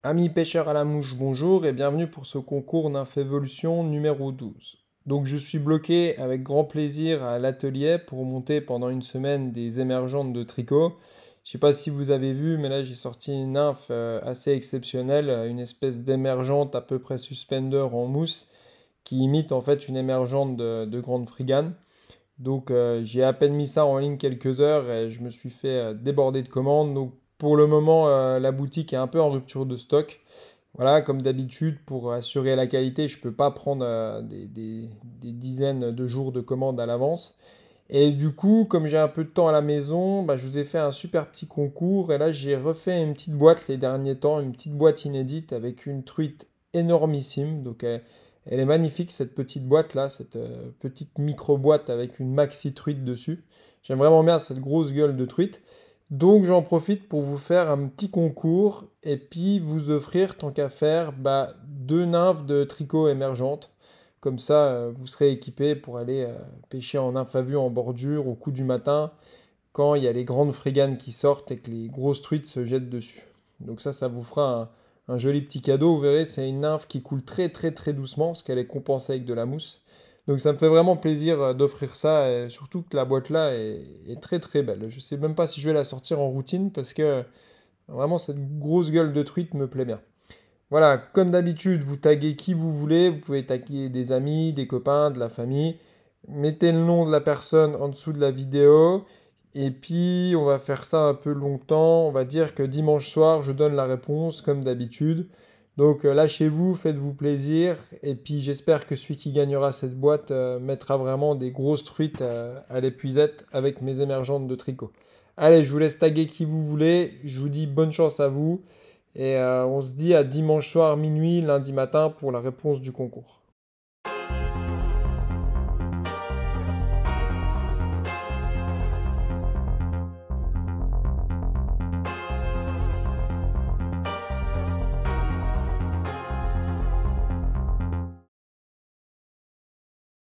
Amis pêcheurs à la mouche, bonjour et bienvenue pour ce concours Evolution numéro 12. Donc je suis bloqué avec grand plaisir à l'atelier pour monter pendant une semaine des émergentes de tricot. Je sais pas si vous avez vu, mais là j'ai sorti une nymphe assez exceptionnelle, une espèce d'émergente à peu près suspender en mousse qui imite en fait une émergente de grande frigane. Donc j'ai à peine mis ça en ligne quelques heures et je me suis fait déborder de commandes. Donc pour le moment, la boutique est un peu en rupture de stock. Voilà, comme d'habitude, pour assurer la qualité, je ne peux pas prendre des dizaines de jours de commandes à l'avance. Et du coup, comme j'ai un peu de temps à la maison, bah, je vous ai fait un super petit concours. Et là, j'ai refait une petite boîte les derniers temps, une petite boîte inédite avec une truite énormissime. Donc, elle est magnifique, cette petite boîte-là, cette petite micro-boîte avec une maxi truite dessus. J'aime vraiment bien cette grosse gueule de truite. Donc j'en profite pour vous faire un petit concours et puis vous offrir, tant qu'à faire, bah, deux nymphes de tricot émergentes. Comme ça, vous serez équipé pour aller pêcher en nymphe à vue en bordure au coup du matin, quand il y a les grandes fréganes qui sortent et que les grosses truites se jettent dessus. Donc ça vous fera un joli petit cadeau. Vous verrez, c'est une nymphe qui coule très très très doucement parce qu'elle est compensée avec de la mousse. Donc ça me fait vraiment plaisir d'offrir ça, et surtout que la boîte là est très très belle. Je sais même pas si je vais la sortir en routine parce que vraiment cette grosse gueule de truite me plaît bien. Voilà, comme d'habitude, vous taguez qui vous voulez, vous pouvez taguer des amis, des copains, de la famille. Mettez le nom de la personne en dessous de la vidéo. Et puis, on va faire ça un peu longtemps. On va dire que dimanche soir, je donne la réponse, comme d'habitude. Donc, lâchez-vous, faites-vous plaisir. Et puis, j'espère que celui qui gagnera cette boîte mettra vraiment des grosses truites à l'épuisette avec mes émergentes de tricot. Allez, je vous laisse taguer qui vous voulez. Je vous dis bonne chance à vous. Et on se dit à dimanche soir minuit, lundi matin pour la réponse du concours.